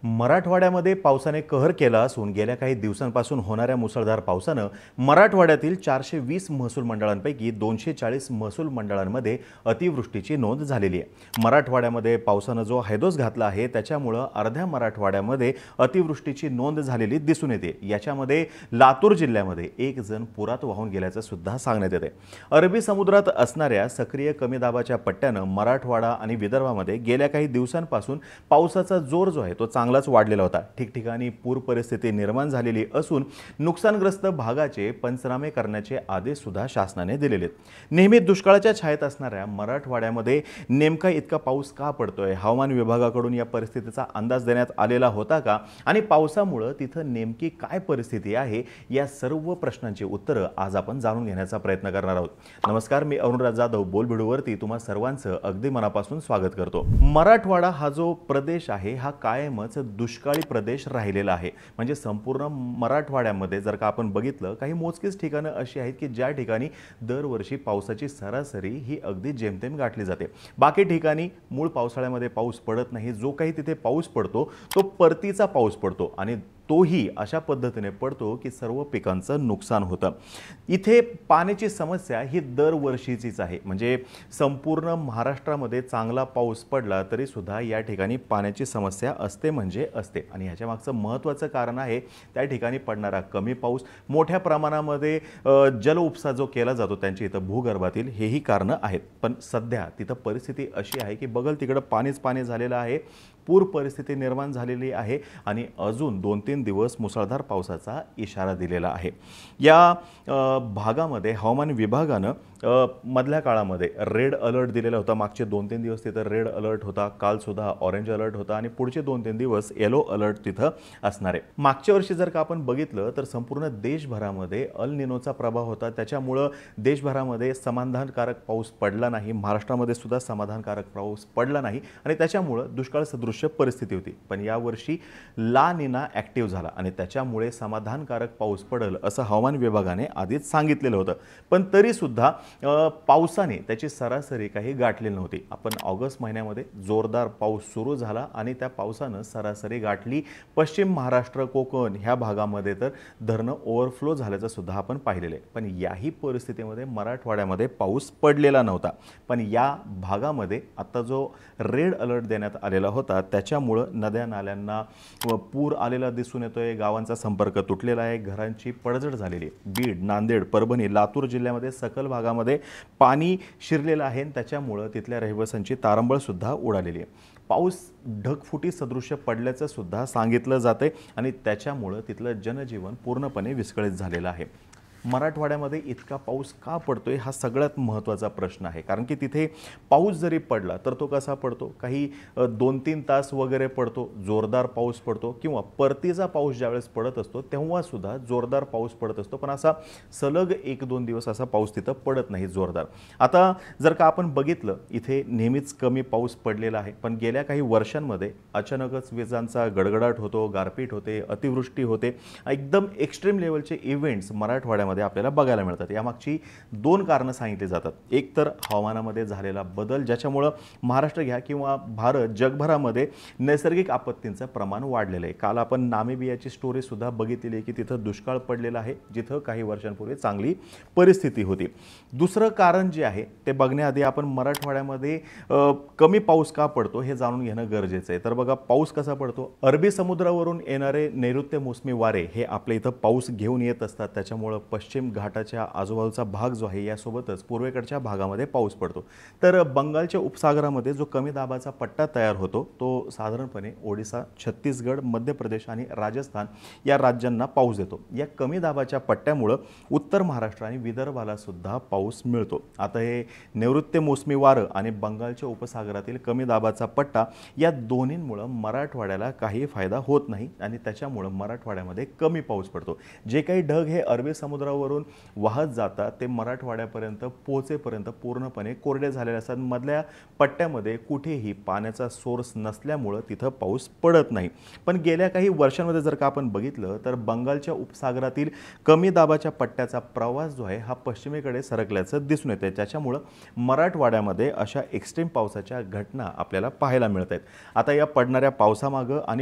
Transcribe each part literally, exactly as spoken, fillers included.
मराठवाड्यामध्ये पावसाने कहर केला असून गेल्या काही दिवसांपासून होणाऱ्या मुसळधार पावसानं मराठवाड्यातील चारशे वीस महसूल मंडळांपैकी दोनशे चाळीस महसूल मंडळांमध्ये अतिवृष्टीची नोंद झालेली आहे। मराठवाड्यामध्ये पावसानं जो हैदोस घातला आहे त्याच्यामुळे अर्ध्या मराठवाड्यामध्ये अतिवृष्टीची नोंद झालेली दिसून येते। याच्यामध्ये लातूर जिल्ह्यामध्ये एक जण पुरात वाहून गेल्याचं सुद्धा सांगण्यात येते। अरबी समुद्रात असणाऱ्या सक्रिय कमी दाबाच्या पट्ट्यानं मराठवाडा आणि विदर्भामध्ये गेल्या काही दिवसांपासून पावसाचा जोर जो आहे तो चांगलाच वाढलेला होता। ठिकठिकाणी पूर परिस्थिती निर्माण झालेली असून नुकसानग्रस्त भागाचे पंचनामे करण्याचे आदेश सुद्धा शासनाने दिलेले आहेत। नेहमी दुष्काळाच्या छायेत असणाऱ्या मराठवाड्यामध्ये नेमका इतका पाऊस का पडतोय, हवामान विभागाकडून या परिस्थितीचा अंदाज देण्यात आलेला होता का आणि पावसामुळे तिथं नेमकी काय परिस्थिती आहे, या सर्व प्रश्नांची उत्तरं आज आपण जाणून घेण्याचा प्रयत्न करणार आहोत। नमस्कार, मी अरुणराज जाधव बोलबिडूवरती तुम्हा सर्वांचं अगदी मनापासून स्वागत करतो। मराठवाडा हा जो प्रदेश आहे हा कायमच दुष्काळी प्रदेश राहिलेला आहे। म्हणजे संपूर्ण मराठवाड्यामध्ये जर का आपण बघितलं काही मोजकीच ठिकाणं अशी आहेत की ज्या ठिकाणी दरवर्षी पावसाची सरासरी ही अगदी जेमतेम गाठली जाते। बाकी ठिकाणी मूळ पावसाळ्यामध्ये पाऊस पडत नाही, जो काही तिथे पाऊस पडतो तो परतीचा पाऊस पडतो आणि तोही अशा पद्धतीने पडतो की सर्व पिकांचं नुकसान होतं। इथे पाण्याची समस्या ही दरवर्षीचीच आहे। म्हणजे संपूर्ण महाराष्ट्रामध्ये चांगला पाऊस पडला तरी सुद्धा या ठिकाणी पाण्याची समस्या असते म्हणजे असते आणि ह्याच्या मागचं महत्त्वाचं कारण आहे त्या ठिकाणी पडणारा कमी पाऊस, मोठ्या प्रमाणामध्ये जल उपसा जो केला जातो त्यांची इथं भूगर्भातील, हेही कारणं आहेत। पण सध्या तिथं परिस्थिती अशी आहे की बगल तिकडं पाणीच पाणी झालेलं आहे, पूर परिस्थिती निर्माण झालेली आहे आणि अजून दोन तीन दिवस मुसळधार पावसाचा इशारा दिलेला आहे। या भागामध्ये हवामान विभागानं मधल्या काळामध्ये रेड अलर्ट दिलेला होता। मागचे दोन तीन दिवस तिथं रेड अलर्ट होता, काल सुद्धा ऑरेंज अलर्ट होता आणि पुढचे दोन तीन दिवस येलो अलर्ट तिथं असणार आहे। मागच्या वर्षी जर का आपण बघितलं तर संपूर्ण देशभरामध्ये अल निनोचा प्रभाव होता, त्याच्यामुळं देशभरामध्ये समाधानकारक पाऊस पडला नाही, महाराष्ट्रामध्ये सुद्धा समाधानकारक पाऊस पडला नाही आणि त्याच्यामुळं दुष्काळ सदृश परिस्थिती होती। पण यावर्षी ला निना ॲक्टिव्ह झाला आणि त्याच्यामुळे समाधानकारक पाऊस पडेल असं हवामान विभागाने आधीच सांगितलेलं होतं। पण तरी सुद्धा पावसाने त्याची सरासरी काही गाठलेली नव्हती। आपण ऑगस्ट महिन्यामध्ये जोरदार पाऊस सुरू झाला आणि त्या पावसानं सरासरी गाठली। पश्चिम महाराष्ट्र, कोकण ह्या भागामध्ये तर धरणं ओव्हरफ्लो झाल्याचं सुद्धा आपण पाहिलेलं आहे। पण याही परिस्थितीमध्ये मराठवाड्यामध्ये पाऊस पडलेला नव्हता। पण या भागामध्ये आता जो रेड अलर्ट देण्यात आलेला होता त्याच्यामुळं नद्या नाल्यांना पूर आलेला दिसून येतोय, गावांचा संपर्क तुटलेला आहे, घरांची पडझड झालेली आहे। बीड, नांदेड, परभणी, लातूर जिल्ह्यामध्ये सकल भागामध्ये पाणी शिरलेलं आहे आणि त्याच्यामुळं तिथल्या रहिवाशांची तारंबळ सुद्धा उडालेली आहे। पाऊस ढगफुटी सदृश्य पडल्याचं सुद्धा सांगितलं जाते आणि त्याच्यामुळं तिथलं जनजीवन पूर्णपणे विस्कळीत झालेलं आहे। मराठवाड्यामध्ये इतका पाऊस का पडतोय हा सगळ्यात महत्त्वाचा प्रश्न आहे। कारण की तिथे पाऊस जरी पडला तर तो कसा पडतो, काही दोन तीन तास वगैरे पडतो, जोरदार पाऊस पडतो किंवा परतीचा पाऊस ज्यावेळेस पडत असतो तेव्हा सुद्धा जोरदार पाऊस पडत असतो, पण असा सलग एक दोन दिवस असा पाऊस तिथं पडत नाही जोरदार। आता जर का आपण बघितलं इथे नेहमीच कमी पाऊस पडलेला आहे, पण गेल्या काही वर्षांमध्ये अचानकच विजांचा गडगडाट होतो, गारपीट होते, अतिवृष्टी होते, एकदम एक्स्ट्रीम लेवलचे इव्हेंट्स मराठवाड्यामध्ये आपल्याला बघायला मिळतात। यामागची दोन कारणं सांगितली जातात। एक तर हवामानामध्ये झालेला बदल, ज्याच्यामुळे महाराष्ट्र घ्या किंवा भारत जगभरामध्ये नैसर्गिक आपत्तींचं प्रमाण वाढलेलं आहे। काल आपण नामिबियाची स्टोरी सुद्धा बघितलेली आहे की तिथं दुष्काळ पडलेला आहे, जिथं काही वर्षांपूर्वी चांगली परिस्थिती होती। दुसरं कारण जे आहे ते बघण्याआधी आपण मराठवाड्यामध्ये कमी पाऊस का पडतो हे जाणून घेणं गरजेचं आहे। तर बघा पाऊस कसा पडतो, अरबी समुद्रावरून येणारे नैऋत्य मोसमी वारे हे आपल्या इथं पाऊस घेऊन येत असतात, त्याच्यामुळे पश्चिम घाटाच्या आजूबाजूचा भाग जो आहे यासोबतच पूर्वेकडच्या भागामध्ये पाऊस पडतो। तर बंगालच्या उपसागरामध्ये जो कमी दाबाचा पट्टा तयार होतो तो साधारणपणे ओडिसा, छत्तीसगड, मध्य प्रदेश आणि राजस्थान या राज्यांना पाऊस देतो। या कमी दाबाच्या पट्ट्यामुळे उत्तर महाराष्ट्र आणि विदर्भाला सुद्धा पाऊस मिळतो। आता हे नैऋत्य मोसमी वारं आणि बंगालच्या उपसागरातील कमी दाबाचा पट्टा या दोन्हींमुळे मराठवाड्याला काही फायदा होत नाही आणि त्याच्यामुळे मराठवाड्यामध्ये कमी पाऊस पडतो। जे काही ढग हे अरबी समुद्रावर वरून वाहत जातात ते मराठवाड्यापर्यंत पोहोचेपर्यंत पूर्णपणे कोरडे झालेले असतात। मधल्या पट्ट्यामध्ये कुठेही पाण्याचा सोर्स नसल्यामुळे तिथं पाऊस पडत नाही। पण गेल्या काही वर्षांमध्ये जर का आपण बघितलं तर बंगालच्या उपसागरातील कमी दाबाच्या पट्ट्याचा प्रवास जो आहे हा पश्चिमेकडे सरकल्याचं दिसून येते, त्याच्यामुळे मराठवाड्यामध्ये अशा एक्स्ट्रीम पावसाच्या घटना आपल्याला पाहायला मिळत आहेत। आता या पडणाऱ्या पावसामागं आणि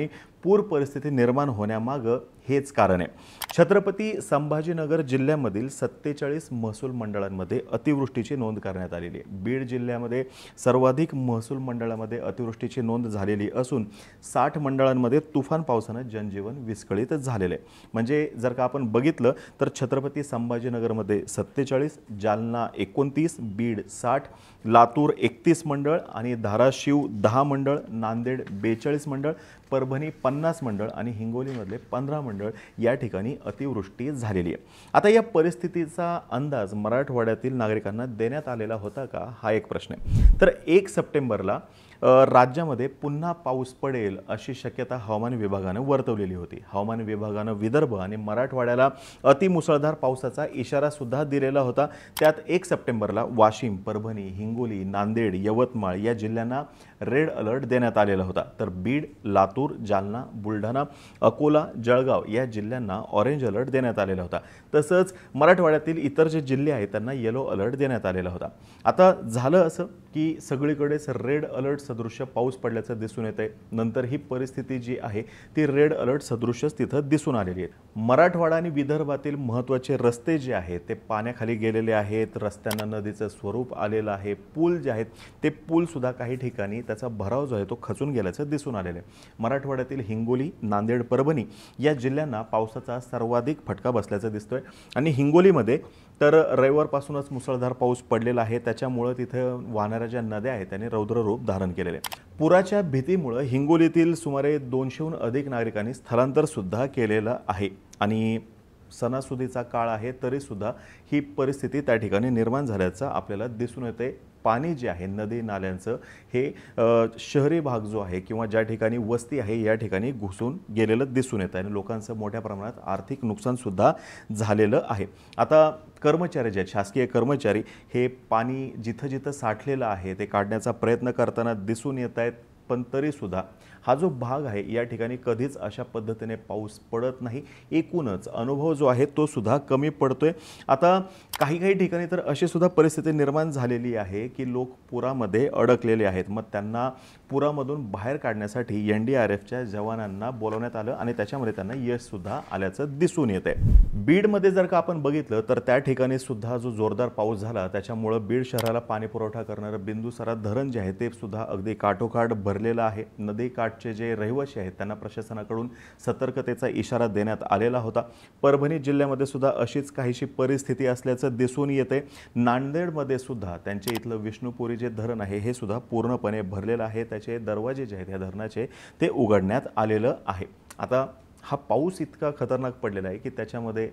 पूर परिस्थिती निर्माण होण्यामागं हेच कारण आहे। छत्रपती संभाजीनगर जिल्ह्यामधील सत्तेचाळीस महसूल मंडळांमध्ये अतिवृष्टीची नोंद करण्यात आलेली आहे। बीड जिल्ह्यामध्ये सर्वाधिक महसूल मंडळामध्ये अतिवृष्टीची नोंद झालेली असून साठ मंडळांमध्ये तुफान पावसाने जनजीवन विस्कळीत झालेले आहे। म्हणजे जर का आपण बघितलं तर छत्रपती संभाजीनगरमध्ये सत्तेचाळीस, जालना एकोणतीस, बीड साठ, लातूर एकतीस मंडळ आणि धाराशिव दहा मंडळ, नांदेड बेचाळीस मंडळ, परभणी पन्नास मंडळ आणि हिंगोलीमधले पंधरा मंडळ या ठिकाणी अतिवृष्टी झालेली आहे। आता या परिस्थितीचा अंदाज मराठवाड्यातील नागरिकांना देण्यात आलेला होता का, हा एक प्रश्न आहे। तर एक सप्टेंबरला राज्यामध्ये पुन्हा पाऊस पडेल अशी शक्यता हवामान विभागाने वर्तवलेली होती। हवामान विभागाने विदर्भ आणि मराठवाड्याला अतिमुसळधार पावसाचा इशारा सुद्धा दिलेला होता। त्यात एक सप्टेंबरला वाशिम, परभणी, हिंगोली, नांदेड, यवतमाळ या जिल्ह्यांना रेड अलर्ट देण्यात आलेला होता। तर बीड, लातूर, जालना, बुलढाणा, अकोला, जळगाव या जिल्ह्यांना ऑरेंज अलर्ट देण्यात आलेला होता। तसंच मराठवाड्यातील इतर जे जिल्हे आहेत त्यांना येलो अलर्ट देण्यात आलेला होता। आता झालं असं की सगळीकडेच रेड अलर्ट सदृश्य पाऊस पडल्याचं दिसून येतंय। नंतर ही परिस्थिती जी आहे ती रेड अलर्ट सदृश्यच तिथं दिसून आलेली आहे। मराठवाडा आणि विदर्भातील महत्त्वाचे रस्ते जे आहेत ते पाण्याखाली गेलेले आहेत, रस्त्यांना नदीचं स्वरूप आलेलं आहे, पूल जे आहेत ते पूल सुद्धा काही ठिकाणी त्याचा भराव जो आहे तो खचून गेल्याचं दिसून आलेलं आहे। मराठवाड्यातील हिंगोली, नांदेड, परभणी या जिल्ह्यांना पावसाचा सर्वाधिक फटका बसल्याचं दिसतोय आणि हिंगोलीमध्ये तर रविवारपासूनच मुसळधार पाऊस पडलेला आहे। त्याच्यामुळे तिथं वाहणाऱ्या ज्या नद्या आहेत त्यांनी रौद्र रूप धारण केलेले आहे। पुराच्या भीतीमुळे हिंगोलीतील सुमारे दोनशेहून अधिक नागरिकांनी स्थलांतर सुद्धा केलेलं आहे आणि सणासुदीचा काळ आहे तरी सुद्धा ही परिस्थिती त्या ठिकाणी निर्माण झाल्याचं आपल्याला दिसून येते। पाणी जे आहे नदी नाल्यांचं हे शहरी भाग जो आहे किंवा ज्या ठिकाणी वस्ती आहे या ठिकाणी घुसून गेलेलं दिसून येतं आणि लोकांचं मोठ्या प्रमाणात आर्थिक नुकसान सुद्धा झालेलं आहे। आता कर्मचारी जे शासकीय कर्मचारी हे पाणी जिथं जिथं साठलेलं आहे ते काढण्याचा प्रयत्न करताना दिसून येत आहेत, पण तरी सुद्धा हा जो भाग आहे या ठिकाणी कधीच अशा पद्धतीने पाऊस पडत नाही। एकूणच अनुभव जो आहे तो सुद्धा कमी पडतोय। आता काही काही ठिकाणी तर अशी सुद्धा परिस्थिती निर्माण झालेली आहे की लोक पुरामध्ये अडकलेले आहेत। मग त्यांना पुरामधून बाहेर काढण्यासाठी एन डी आर एफच्या जवानांना बोलवण्यात आलं आणि त्याच्यामध्ये त्यांना यश सुद्धा आल्याचं दिसून येते। बीडमध्ये जर का आपण बघितलं तर त्या ठिकाणी सुद्धा जो जोरदार पाऊस झाला त्याच्यामुळे बीड शहराला पाणी पुरवठा करणारं बिंदुसरा धरण जे आहे ते सुद्धा अगदी काठोकाठ भरलेलं आहे। नदी काठचे जे रहिवासी आहेत त्यांना प्रशासनाकडून सतर्कतेचा इशारा देण्यात आलेला होता। परभणी जिल्ह्यामध्ये सुद्धा अशीच काहीशी परिस्थिती असल्याचं दिसून येते। नांदेडमध्ये सुद्धा त्यांचे इथलं विष्णुपुरी जे धरण आहे हे सुद्धा पूर्णपणे भरलेलं आहे। त्याचे दरवाजे जे आहेत या धरणाचे ते उघडण्यात आलेलं आहे। आता हा पाऊस इतका खतरनाक पडलेला आहे की त्याच्यामध्ये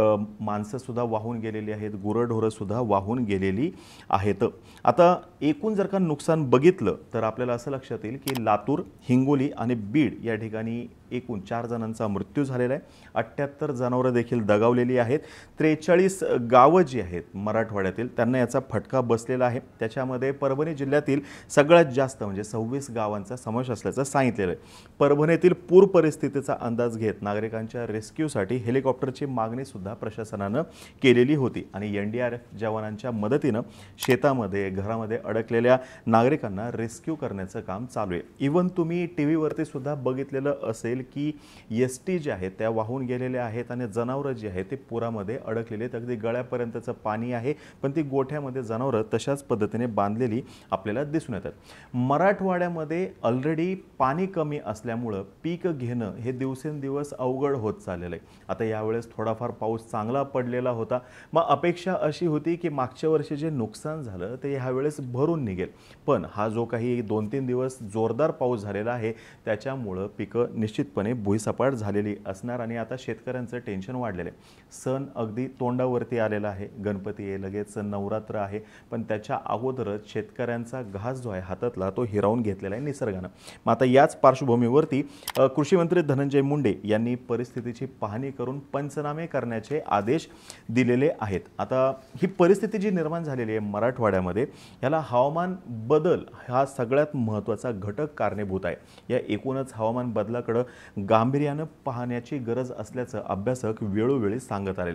माणसं सुद्धा वाहून गेलेली आहेत, गुरंढोरं सुद्धा वाहून गेलेली आहेत। आता एकूण जर का नुकसान बघितलं तर आपल्याला असं लक्षात येईल की लातूर, हिंगोली आणि बीड या ठिकाणी एकूण चार जणांचा मृत्यू झालेला आहे। अठ्ठ्याहत्तर जनावरं देखील दगावलेली आहेत। त्रेचाळीस गावं जी आहेत मराठवाड्यातील त्यांना याचा फटका बसलेला आहे। त्याच्यामध्ये परभणी जिल्ह्यातील सगळ्यात जास्त म्हणजे सव्वीस गावांचा समावेश असल्याचं सांगितलेलं आहे। परभणीतील पूर परिस्थितीचा अंदाज घेत नागरिकांच्या रेस्क्यूसाठी हेलिकॉप्टरची मागणी सुद्धा प्रशासनानं केलेली होती आणि एन डी आर एफ जवानांच्या मदतीनं शेतामध्ये घरामध्ये अडकलेल्या नागरिकांना रेस्क्यू करण्याचं काम चालू आहे। इव्हन तुम्ही टी व्हीवरती सुद्धा बघितलेलं असेल की एस टी जे आहेत त्या वाहून गेलेल्या आहेत आणि जनावरं जी आहेत ते पुरामध्ये अडकलेले आहेत। अगदी गळ्यापर्यंतचं पाणी आहे पण ती गोठ्यामध्ये जनावरं तशाच पद्धतीने बांधलेली आपल्याला दिसून येतात। मराठवाड्यामध्ये ऑलरेडी पाणी कमी असल्यामुळं पीक घेणं हे दिवसेंदिवस अवघड होत चाललेलं आहे। आता यावेळेस थोडाफार पाऊस चांगला पडलेला होता, मग अपेक्षा अशी होती की मागच्या वर्षी जे नुकसान झालं ते ह्यावेळेस भरून निघेल, पण हा जो काही दोन तीन दिवस जोरदार पाऊस झालेला आहे त्याच्यामुळं पिकं निश्चितपणे भुईसपाट झालेली असणार आणि आता शेतकऱ्यांचं टेन्शन वाढलेलं आहे। सण अगदी तोंडावरती आलेला आहे, गणपती आहे, लगेच नवरात्र आहे, पण त्याच्या अगोदरच शेतकऱ्यांचा घास जो आहे हातातला तो हिरावून घेतलेला आहे निसर्गानं। मग आता याच पार्श्वभूमीवरती कृषी मंत्री धनंजय मुंडे यांनी परिस्थितीची पाहणी करून पंचनामे करण्याचे आदेश दिलेले आहेत। आता ही परिस्थिती जी निर्माण झालेली आहे मराठवाड्यामध्ये याला हवामान बदल हा सगळ्यात महत्त्वाचा घटक कारणीभूत आहे। या एकूणच हवामान बदलाकडे गांभीर्यानं पाहण्याची गरज असल्याचं अभ्यासक वेळोवेळी सांगत आलेले आहेत।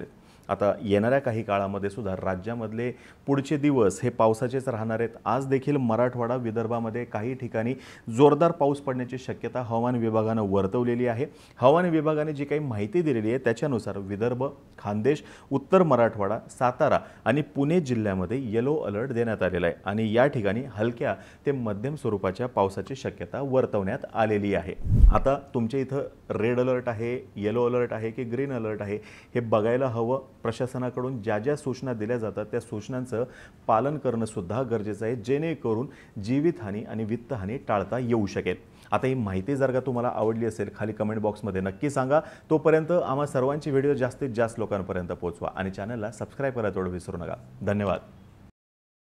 आता येणाऱ्या काही काळामध्ये सुद्धा राज्यामधले पुढचे दिवस हे पावसाचेच राहणार आहेत। आज देखील मराठवाडा विदर्भामध्ये काही ठिकाणी जोरदार पाऊस पडण्याची शक्यता हवामान विभागानं वर्तवलेली आहे। हवामान विभागाने जी काही माहिती दिलेली आहे त्याच्यानुसार विदर्भ, खानदेश, उत्तर मराठवाडा, सातारा आणि पुणे जिल्ह्यामध्ये येलो अलर्ट देण्यात आलेला आहे आणि या ठिकाणी हलक्या ते मध्यम स्वरूपाच्या पावसाची शक्यता वर्तवण्यात आलेली आहे। आता तुमच्या इथं रेड अलर्ट आहे, येलो अलर्ट आहे की ग्रीन अलर्ट आहे हे बघायला हवं। प्रशासनाकडून ज्या ज्या सूचना दिल्या जातात त्या सूचनांचं पालन करणं सुद्धा गरजेचं आहे, जेणेकरून जीवितहानी आणि वित्तहानी टाळता येऊ शकेल। आता ही माहिती जर का तुम्हाला आवडली असेल खाली कमेंट बॉक्समध्ये नक्की सांगा। तोपर्यंत आम्हा सर्वांची व्हिडिओ जास्तीत जास्त लोकांपर्यंत पोहोचवा आणि चॅनलला सबस्क्राईब करायला थोडं विसरू नका। धन्यवाद।